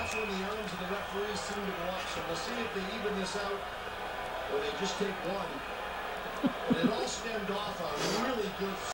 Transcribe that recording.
that's when the arms of the referees seem to go up. So we'll see if they even this out or they just take one. But it all stemmed off a really good